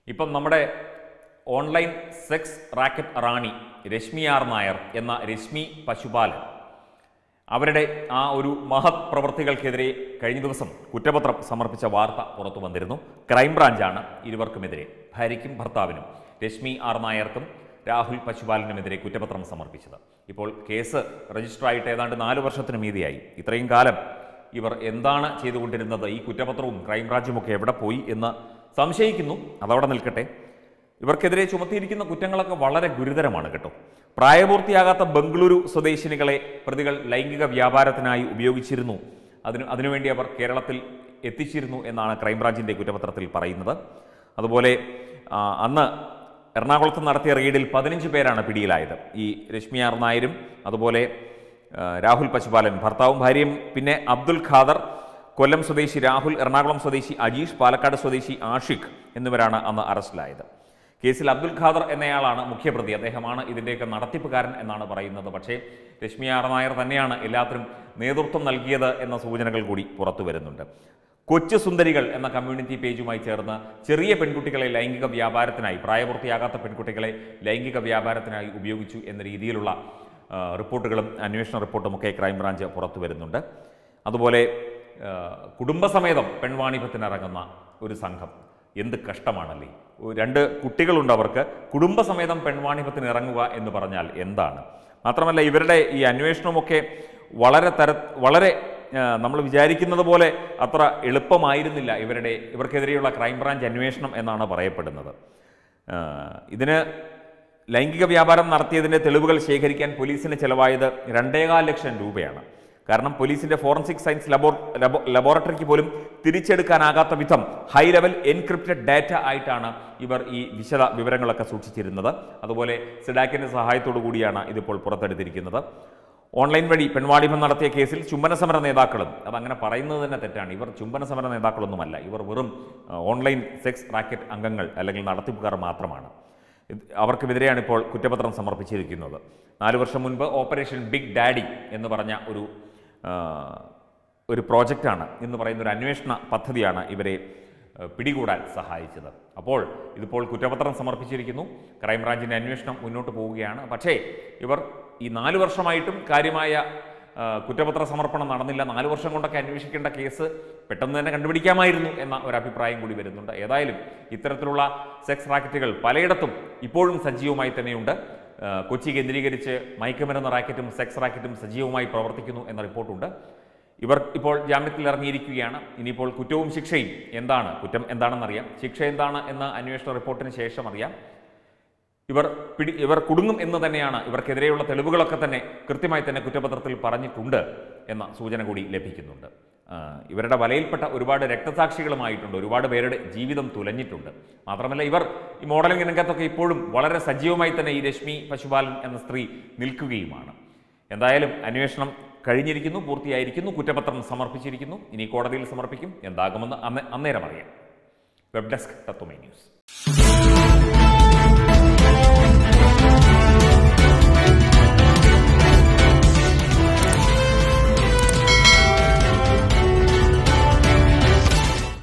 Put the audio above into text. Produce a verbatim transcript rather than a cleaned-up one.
ഇപ്പം നമ്മുടെ online sex racket റാണി രശ്മി ആർ നായർ എന്ന രശ്മി പശുപാലൻ അവരുടെ ആ ഒരു മഹത് പ്രവൃത്തികൾക്കെതിരെ കഴിഞ്ഞ ദിവസം കുറ്റപത്രം സമർപ്പിച്ച വാർത്ത പുറത്തു വന്നിരുന്നു. ക്രൈംബ്രാഞ്ചാണ് ഇരുവർക്കുമെതിരെ, ഭാര്യയ്ക്കും ഭർത്താവിനും രശ്മി ആർ നായർക്കും രാഹുൽ പശുപാലനുമെതിരെ കുറ്റപത്രം സമർപ്പിച്ചത്. ഇപ്പോൾ കേസ് രജിസ്റ്ററായിട്ട് ഏതാണ്ട് നാല് വർഷത്തിന് മീതിയായി. ഇത്രയും കാലം ഇവർ എന്താണ് ചെയ്തുകൊണ്ടിരുന്നത്, ഈ കുറ്റപത്രവും ക്രൈംബ്രാഞ്ചുമൊക്കെ എവിടെ പോയി എന്ന് സംശയിക്കുന്നു. അതവിടെ നിൽക്കട്ടെ. ഇവർക്കെതിരെ ചുമത്തിയിരിക്കുന്ന കുറ്റങ്ങളൊക്കെ വളരെ ഗുരുതരമാണ് കേട്ടോ. പ്രായപൂർത്തിയാകാത്ത ബംഗളൂരു സ്വദേശിനികളെ പ്രതികൾ ലൈംഗിക വ്യാപാരത്തിനായി ഉപയോഗിച്ചിരുന്നു, അതിന് അതിനുവേണ്ടി അവർ കേരളത്തിൽ എത്തിച്ചിരുന്നു എന്നാണ് ക്രൈംബ്രാഞ്ചിൻ്റെ കുറ്റപത്രത്തിൽ പറയുന്നത്. അതുപോലെ അന്ന് എറണാകുളത്ത് നടത്തിയ റെയ്ഡിൽ പതിനഞ്ച് പേരാണ് പിടിയിലായത്. ഈ രശ്മി ആർ നായരും അതുപോലെ രാഹുൽ പശുപാലൻ ഭർത്താവും ഭാര്യയും, പിന്നെ അബ്ദുൽ ഖാദർ, കൊല്ലം സ്വദേശി രാഹുൽ, എറണാകുളം സ്വദേശി അജീഷ്, പാലക്കാട് സ്വദേശി ആഷിഖ് എന്നിവരാണ് അന്ന് അറസ്റ്റിലായത്. കേസിൽ അബ്ദുൽ ഖാദർ എന്നയാളാണ് മുഖ്യപ്രതി. അദ്ദേഹമാണ് ഇതിൻ്റെയൊക്കെ നടത്തിപ്പുകാരൻ എന്നാണ് പറയുന്നത്. പക്ഷേ രശ്മി ആർ നായർ തന്നെയാണ് എല്ലാത്തിനും നേതൃത്വം നൽകിയത് എന്ന സൂചനകൾ കൂടി പുറത്തു വരുന്നുണ്ട്. കൊച്ചു സുന്ദരികൾ എന്ന കമ്മ്യൂണിറ്റി പേജുമായി ചേർന്ന് ചെറിയ പെൺകുട്ടികളെ ലൈംഗിക വ്യാപാരത്തിനായി, പ്രായപൂർത്തിയാകാത്ത പെൺകുട്ടികളെ ലൈംഗിക വ്യാപാരത്തിനായി ഉപയോഗിച്ചു എന്ന രീതിയിലുള്ള റിപ്പോർട്ടുകളും അന്വേഷണ റിപ്പോർട്ടുമൊക്കെ ക്രൈംബ്രാഞ്ച് പുറത്തു വരുന്നുണ്ട്. അതുപോലെ കുടുംബസമേതം പെൺവാണിഭത്തിനിറങ്ങുന്ന ഒരു സംഘം, എന്ത് കഷ്ടമാണല്ലേ. രണ്ട് കുട്ടികളുണ്ട് അവർക്ക്, കുടുംബസമേതം പെൺവാണിഭത്തിന് ഇറങ്ങുക എന്ന് പറഞ്ഞാൽ എന്താണ്? മാത്രമല്ല ഇവരുടെ ഈ അന്വേഷണമൊക്കെ വളരെ തര വളരെ നമ്മൾ വിചാരിക്കുന്നത് പോലെ അത്ര എളുപ്പമായിരുന്നില്ല ഇവരുടെ ഇവർക്കെതിരെയുള്ള ക്രൈംബ്രാഞ്ച് അന്വേഷണം എന്നാണ് പറയപ്പെടുന്നത്. ഇതിന് ലൈംഗിക വ്യാപാരം നടത്തിയതിൻ്റെ തെളിവുകൾ ശേഖരിക്കാൻ പോലീസിന് ചെലവായത് രണ്ടേകാൽ ലക്ഷം രൂപയാണ്. കാരണം പോലീസിൻ്റെ ഫോറൻസിക് സയൻസ് ലബോ ലബോറട്ടറിക്ക് പോലും തിരിച്ചെടുക്കാനാകാത്ത വിധം ഹൈ ലെവൽ എൻക്രിപ്റ്റഡ് ഡാറ്റ ആയിട്ടാണ് ഇവർ ഈ വിശദ വിവരങ്ങളൊക്കെ സൂക്ഷിച്ചിരുന്നത്. അതുപോലെ സിഡാക്കിൻ്റെ സഹായത്തോടു കൂടിയാണ് ഇതിപ്പോൾ പുറത്തെടുത്തിരിക്കുന്നത്. ഓൺലൈൻ വഴി പെൺവാണിഭം നടത്തിയ കേസിൽ ചുംബന സമര നേതാക്കളും, അതങ്ങനെ പറയുന്നത് തന്നെ തെറ്റാണ്, ഇവർ ചുംബന സമര നേതാക്കളൊന്നുമല്ല, ഇവർ വെറും ഓൺലൈൻ സെക്സ് റാക്കറ്റ് അംഗങ്ങൾ അല്ലെങ്കിൽ നടത്തിപ്പുകാർ മാത്രമാണ്. അവർക്കെതിരെയാണ് ഇപ്പോൾ കുറ്റപത്രം സമർപ്പിച്ചിരിക്കുന്നത്. നാലു വർഷം മുൻപ് ഓപ്പറേഷൻ ബിഗ് ഡാഡി എന്ന് പറഞ്ഞ ഒരു ഒരു പ്രോജക്റ്റാണ് എന്ന് പറയുന്ന ഒരു അന്വേഷണ പദ്ധതിയാണ് ഇവരെ പിടികൂടാൻ സഹായിച്ചത്. അപ്പോൾ ഇതിപ്പോൾ കുറ്റപത്രം സമർപ്പിച്ചിരിക്കുന്നു. ക്രൈംബ്രാഞ്ചിൻ്റെ അന്വേഷണം മുന്നോട്ട് പോവുകയാണ്. പക്ഷേ ഇവർ ഈ നാല് വർഷമായിട്ടും കാര്യമായ കുറ്റപത്ര സമർപ്പണം നടന്നില്ല. നാല് വർഷം കൊണ്ടൊക്കെ അന്വേഷിക്കേണ്ട കേസ് പെട്ടെന്ന് തന്നെ കണ്ടുപിടിക്കാമായിരുന്നു എന്ന ഒരു അഭിപ്രായം കൂടി വരുന്നുണ്ട്. ഏതായാലും ഇത്തരത്തിലുള്ള സെക്സ് റാക്കറ്റുകൾ പലയിടത്തും ഇപ്പോഴും സജീവമായി തന്നെയുണ്ട്. കൊച്ചി കേന്ദ്രീകരിച്ച് മയക്കുമരുന്ന് റാക്കറ്റും സെക്സ് റാക്കറ്റും സജീവമായി പ്രവർത്തിക്കുന്നു എന്ന റിപ്പോർട്ടുണ്ട്. ഇവർ ഇപ്പോൾ ജാമ്യത്തിൽ ഇറങ്ങിയിരിക്കുകയാണ്. ഇനിയിപ്പോൾ കുറ്റവും ശിക്ഷയും എന്താണ്, കുറ്റം എന്താണെന്നറിയാം, ശിക്ഷ എന്താണ് എന്ന അന്വേഷണ റിപ്പോർട്ടിന് ശേഷം അറിയാം. ഇവർ പിടി ഇവർ കുടുങ്ങും എന്ന് തന്നെയാണ്, ഇവർക്കെതിരെയുള്ള തെളിവുകളൊക്കെ തന്നെ കൃത്യമായി തന്നെ കുറ്റപത്രത്തിൽ പറഞ്ഞിട്ടുണ്ട് എന്ന സൂചന കൂടി ലഭിക്കുന്നുണ്ട്. ഇവരുടെ വലയിൽപ്പെട്ട ഒരുപാട് രക്തസാക്ഷികളുമായിട്ടുണ്ട്, ഒരുപാട് പേരുടെ ജീവിതം തുലഞ്ഞിട്ടുണ്ട്. മാത്രമല്ല ഇവർ ഈ മോഡലിംഗ് രംഗത്തൊക്കെ ഇപ്പോഴും വളരെ സജീവമായി തന്നെ ഈ രശ്മി പശുപാലൻ എന്ന സ്ത്രീ നിൽക്കുകയുമാണ്. എന്തായാലും അന്വേഷണം കഴിഞ്ഞിരിക്കുന്നു, പൂർത്തിയായിരിക്കുന്നു, കുറ്റപത്രം സമർപ്പിച്ചിരിക്കുന്നു. ഇനി കോടതിയിൽ സമർപ്പിക്കും. എന്താകുമെന്ന് അന്നേരം അറിയാം. Web desk Tatwamayi news.